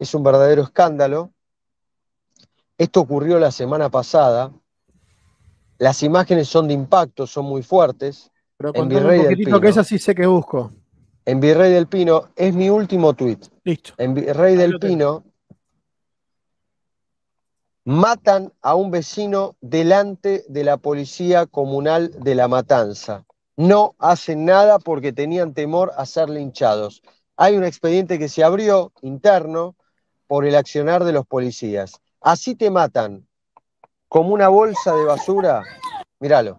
es un verdadero escándalo. Esto ocurrió la semana pasada. Las imágenes son de impacto, son muy fuertes. Pero En contame un Virrey del poquitito que Pino. esa sí sé que busco. En Virrey del Pino es mi último tuit. Listo. En Virrey Ahí del lo tengo. Pino matan a un vecino delante de la policía comunal de La Matanza. No hacen nada porque tenían temor a ser linchados. Hay un expediente que se abrió interno por el accionar de los policías. Así te matan, como una bolsa de basura. Míralo.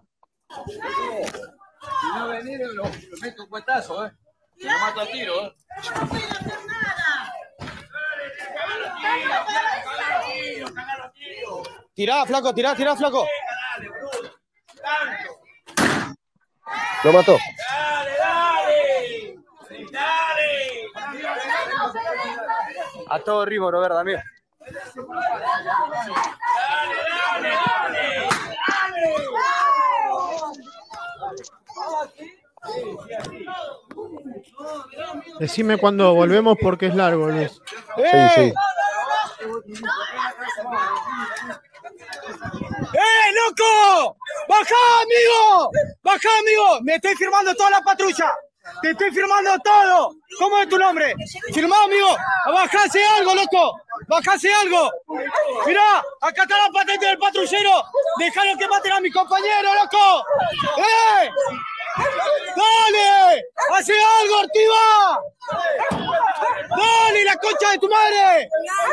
Si no venir, lo meto un cuetazo, Se lo mato a tiro, Yo no puedo hacer nada. Tirá, flaco, tirá, flaco. Lo mató. Dale. A todo ritmo, Robert, también. Decime cuando volvemos porque es largo, Luis. Sí. ¡Loco! ¡Bajá, amigo! ¡Bajá, amigo! Me estoy firmando toda la patrulla. Te estoy firmando todo. ¿Cómo es tu nombre? Firmá, amigo. Bajase algo, loco. Bajase algo. Mirá, acá está la patente del patrullero. Dejalo que maten a mi compañero, loco. ¡Eh! ¡Dale! ¡Hace algo, Ortiva! ¡Dale, la concha de tu madre!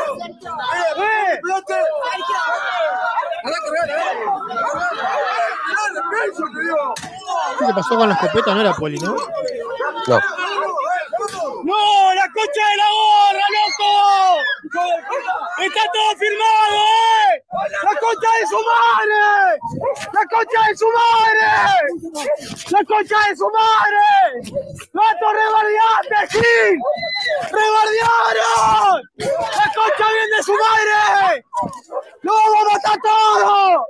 ¿Qué pasó con la escopeta? No era poli, ¿no? No. ¡No! ¡La concha de la gorra, loco! ¡Está todo firmado, ¡La concha de su madre! ¡La concha de su madre! ¡La concha de su madre! ¡Gato, rebardeaste, Gil! ¡Rebardearon! ¡La concha bien de su madre! ¡Lo vamos a matar todo!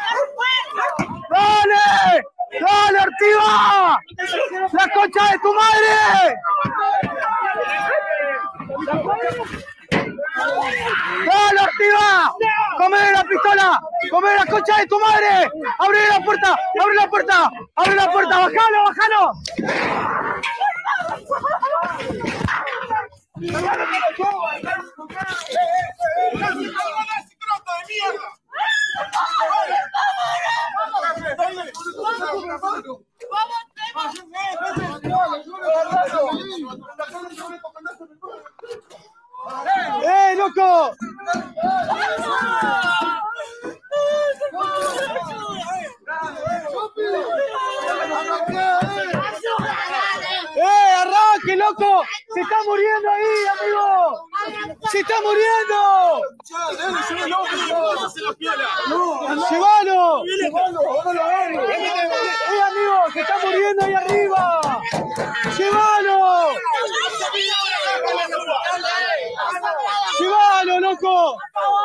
¡Dale! ¡Dale, Ortiva! ¡La concha de tu madre! ¡Dale, Ortiva! ¡Come la pistola! ¡Come la concha de tu madre! ¡Abre la puerta! ¡Abre la puerta! ¡Abre la puerta! ¡Bájalo, bájalo! ¡Loco! ¡Arranque, loco! ¡Se está muriendo ahí, amigo! ¡Se está muriendo! ¡Llévalo! Amigo! ¡Se está muriendo ahí arriba! ¡Llévalo! ¡Llévalo, loco!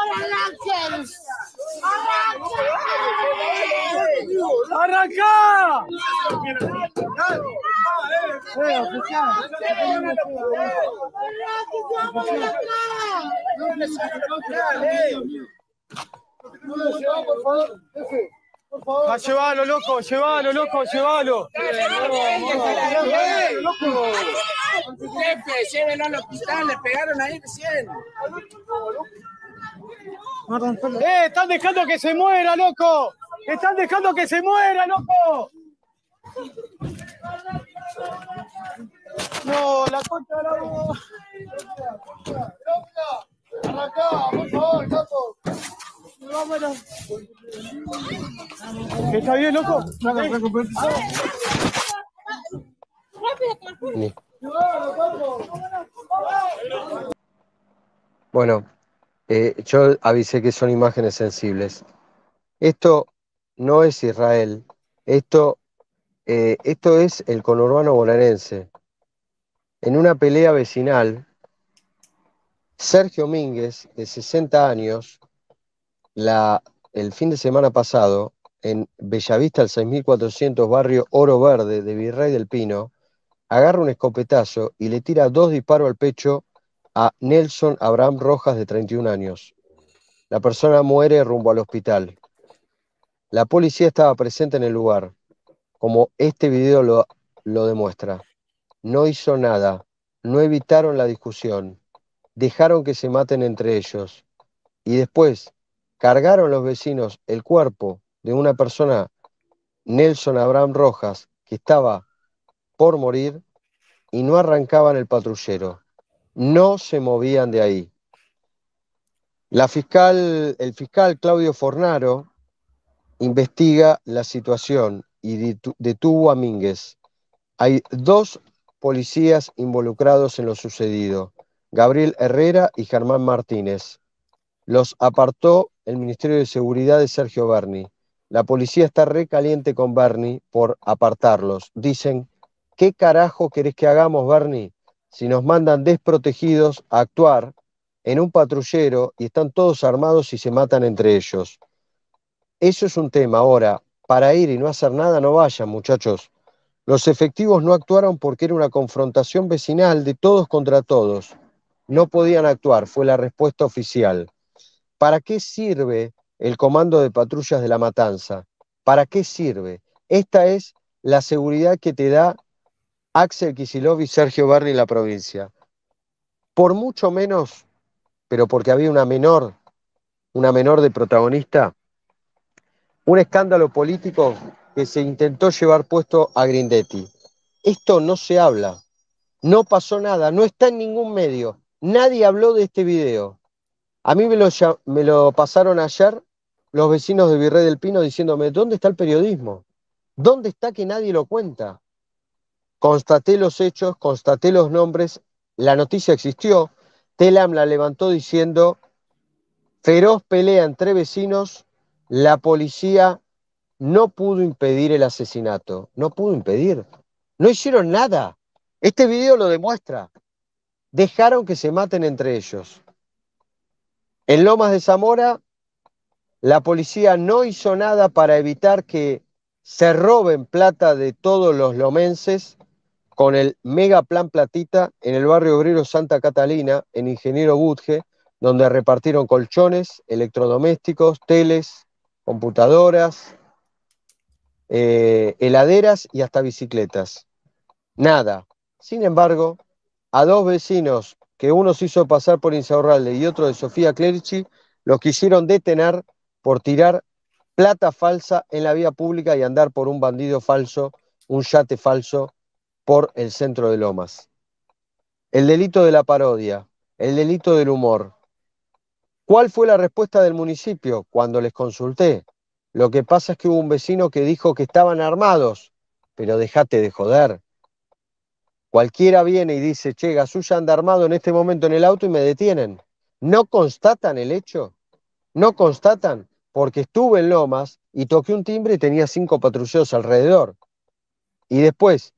¡Arrancá! Llévalo, loco, llévalo. Jefe, llévenlo al hospital, le pegaron ahí recién. Están dejando que se muera, loco. Están dejando que se muera, loco. No, la concha de la voz. Arrancá, por favor, loco. Vámonos. ¿Está bien, loco? Bueno, yo avisé que son imágenes sensibles. Esto no es Israel. Esto es el conurbano bonaerense. En una pelea vecinal, Sergio Mínguez, de 60 años, el fin de semana pasado, en Bellavista, al 6400, barrio Oro Verde de Virrey del Pino, agarra un escopetazo y le tira 2 disparos al pecho a Nelson Abraham Rojas, de 31 años. La persona muere rumbo al hospital. La policía estaba presente en el lugar, como este video lo demuestra. No hizo nada, no evitaron la discusión, dejaron que se maten entre ellos y después cargaron los vecinos el cuerpo de una persona, Nelson Abraham Rojas, que estaba por morir y no arrancaban el patrullero. No se movían de ahí. El fiscal Claudio Fornaro investiga la situación y detuvo a Mínguez. Hay 2 policías involucrados en lo sucedido, Gabriel Herrera y Germán Martínez. Los apartó el Ministerio de Seguridad de Sergio Berni. La policía está recaliente con Berni por apartarlos. Dicen, ¿qué carajo querés que hagamos, Berni? Si nos mandan desprotegidos a actuar en un patrullero y están todos armados y se matan entre ellos. Eso es un tema. Ahora, para ir y no hacer nada, no vayan, muchachos. Los efectivos no actuaron porque era una confrontación vecinal de todos contra todos. No podían actuar, fue la respuesta oficial. ¿Para qué sirve el comando de patrullas de La Matanza? ¿Para qué sirve? Esta es la seguridad que te da Axel Kicillof y Sergio Berni en la provincia. Por mucho menos, pero porque había una menor de protagonista, un escándalo político que se intentó llevar puesto a Grindetti. Esto no se habla, no pasó nada, no está en ningún medio, nadie habló de este video. A mí me lo pasaron ayer los vecinos de Virrey del Pino diciéndome, ¿dónde está el periodismo? ¿Dónde está que nadie lo cuenta? Constaté los hechos, constaté los nombres, la noticia existió, Telam la levantó diciendo, feroz pelea entre vecinos, la policía no pudo impedir el asesinato, no pudo impedir, no hicieron nada. Este video lo demuestra, dejaron que se maten entre ellos. En Lomas de Zamora, la policía no hizo nada para evitar que se roben plata de todos los lomenses con el mega plan Platita en el barrio obrero Santa Catalina, en Ingeniero Budge, donde repartieron colchones, electrodomésticos, teles, computadoras, heladeras y hasta bicicletas. Nada. Sin embargo, a 2 vecinos, que uno se hizo pasar por Insaurralde y otro de Sofía Clerici, los quisieron detener por tirar plata falsa en la vía pública y andar por un bandido falso, un yate falso, por el centro de Lomas. El delito de la parodia, el delito del humor. ¿Cuál fue la respuesta del municipio cuando les consulté? Lo que pasa es que hubo un vecino que dijo que estaban armados, pero dejate de joder. Cualquiera viene y dice, che, Gasulla anda armado en este momento en el auto y me detienen. ¿No constatan el hecho? ¿No constatan? Porque estuve en Lomas y toqué un timbre y tenía 5 patrulleros alrededor. Y después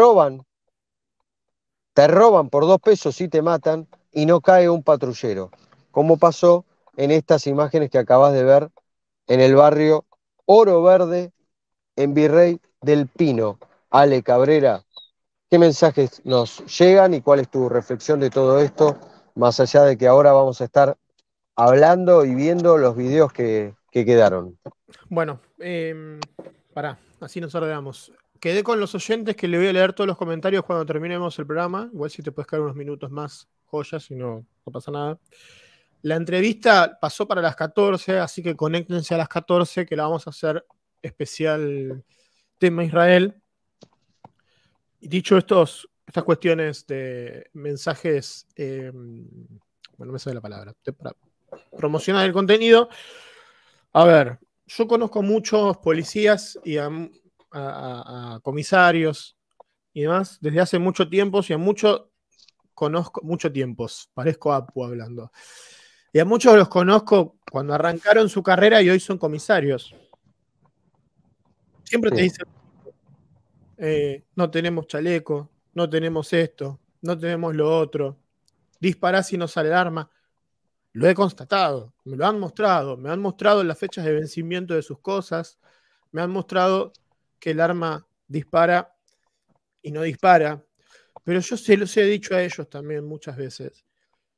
te roban por 2 pesos y te matan y no cae un patrullero. Como pasó en estas imágenes que acabas de ver en el barrio Oro Verde, en Virrey del Pino. Ale Cabrera, ¿qué mensajes nos llegan y cuál es tu reflexión de todo esto? Más allá de que ahora vamos a estar hablando y viendo los videos que quedaron. Bueno, pará, así nos ordenamos. Quedé con los oyentes que le voy a leer todos los comentarios cuando terminemos el programa. Igual si te puedes quedar unos minutos más, joyas, si no, no pasa nada. La entrevista pasó para las 14, así que conéctense a las 14, que la vamos a hacer especial tema Israel. Y dicho estas cuestiones de mensajes, bueno, me sale la palabra, para promocionar el contenido. A ver, yo conozco muchos policías y a comisarios y demás desde hace mucho tiempo y a muchos conozco, mucho tiempos, parezco Apu hablando. Y a muchos los conozco cuando arrancaron su carrera y hoy son comisarios. Siempre te dicen, no tenemos chaleco, no tenemos esto, no tenemos lo otro, disparás si no sale el arma. Lo he constatado, me lo han mostrado, me han mostrado las fechas de vencimiento de sus cosas, me han mostrado que el arma dispara y no dispara, pero yo se los he dicho a ellos también muchas veces.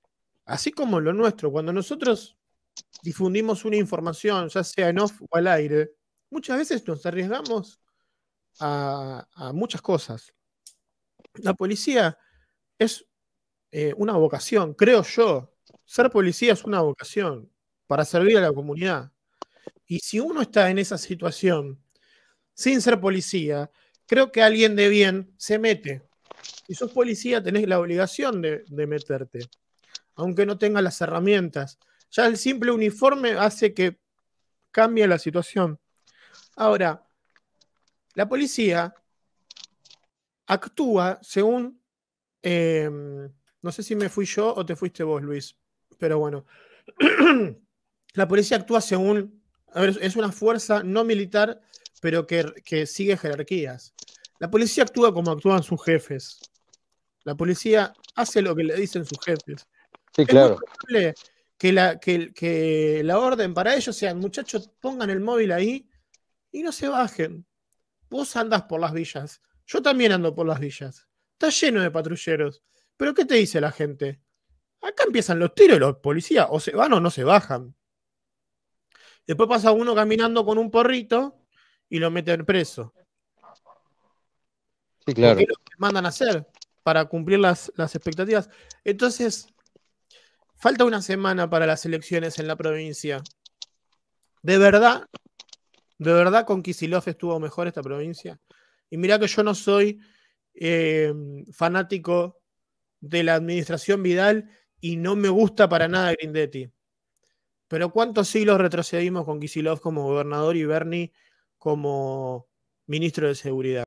así como lo nuestro, cuando nosotros difundimos una información, ya sea en off o al aire, muchas veces nos arriesgamos a muchas cosas. La policía es una vocación, creo yo. Ser policía es una vocación para servir a la comunidad. Y si uno está en esa situación sin ser policía, creo que alguien de bien se mete. Si sos policía, tenés la obligación de meterte, aunque no tengas las herramientas. Ya el simple uniforme hace que cambie la situación. Ahora, la policía actúa según, no sé si me fui yo o te fuiste vos, Luis, pero bueno, la policía actúa según, a ver, es una fuerza no militar, pero que sigue jerarquías. La policía actúa como actúan sus jefes. La policía hace lo que le dicen sus jefes. Sí, Es muy claro. probable que la orden para ellos sea, muchachos, pongan el móvil ahí y no se bajen. Vos andás por las villas. Yo también ando por las villas. Está lleno de patrulleros. Pero ¿qué te dice la gente? Acá empiezan los tiros y los policías o se van o no se bajan. Después pasa uno caminando con un porrito y lo meten preso. Sí, Porque claro. es lo que mandan a hacer para cumplir las expectativas. Entonces, falta una semana para las elecciones en la provincia. ¿De verdad con Kicillof estuvo mejor esta provincia? Y mirá que yo no soy fanático de la administración Vidal y no me gusta para nada Grindetti. Pero ¿cuántos siglos retrocedimos con Kicillof como gobernador y Bernie como ministro de Seguridad?